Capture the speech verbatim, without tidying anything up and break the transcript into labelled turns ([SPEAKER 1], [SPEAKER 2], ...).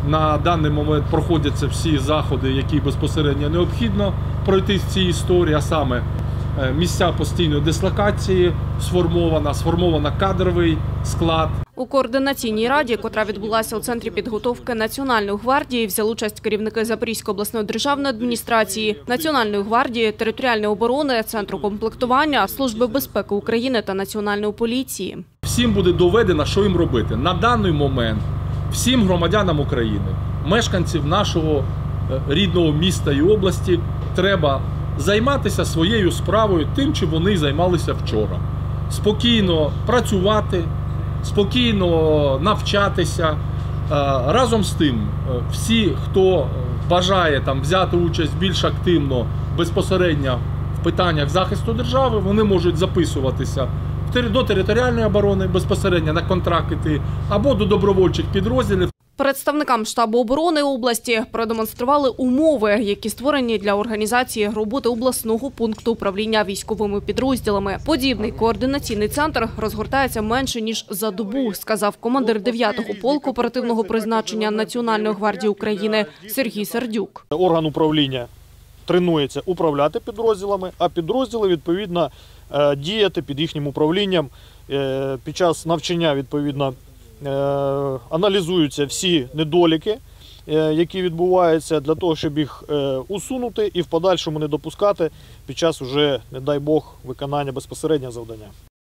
[SPEAKER 1] На даний момент проходяться всі заходи, які безпосередньо необхідно пройти в цій історії, а саме місця постійної дислокації сформована, сформовано кадровий склад.
[SPEAKER 2] У координаційній раді, котра відбулася у Центрі підготовки Національної гвардії, взяли участь керівники Запорізької обласної державної адміністрації, Національної гвардії, територіальної оборони, Центру комплектування, Служби безпеки України та Національної поліції.
[SPEAKER 1] Всім буде доведено, що їм робити. На даний момент всім громадянам України, мешканців нашого рідного міста і області, треба займатися своєю справою тим, чим вони займалися вчора. Спокійно працювати, спокійно навчатися. Разом з тим, всі, хто бажає там взяти участь більш активно, безпосередньо в питаннях захисту держави, вони можуть записуватися до територіальної оборони безпосередньо на контракти або до добровольчих підрозділів.
[SPEAKER 2] Представникам штабу оборони області продемонстрували умови, які створені для організації роботи обласного пункту управління військовими підрозділами. Подібний координаційний центр розгортається менше, ніж за добу, сказав командир дев'ятого полку оперативного призначення Національної гвардії України Сергій Сердюк.
[SPEAKER 3] Орган управління тренується управляти підрозділами, а підрозділи, відповідно, діяти під їхнім управлінням. Під час навчання, відповідно, аналізуються всі недоліки, які відбуваються, для того, щоб їх усунути і в подальшому не допускати під час уже, не дай Бог, виконання безпосереднього завдання.